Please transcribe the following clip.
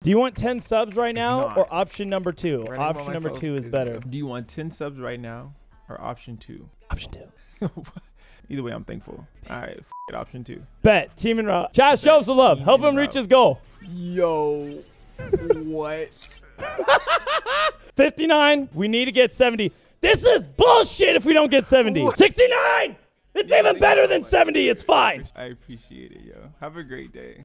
Do you want 10 subs right now not. or option number 2? Running Option by number myself 2 is better. Do you want 10 subs right now or option 2? Option 2. Either way, I'm thankful. All right, it, option 2. Bet. Team and Rob. Josh, show him some love. Help him reach his goal. Yo, what? 59. We need to get 70. This is bullshit if we don't get 70. What? 69! It's even better than 70. It's fine. I appreciate it, yo. Have a great day.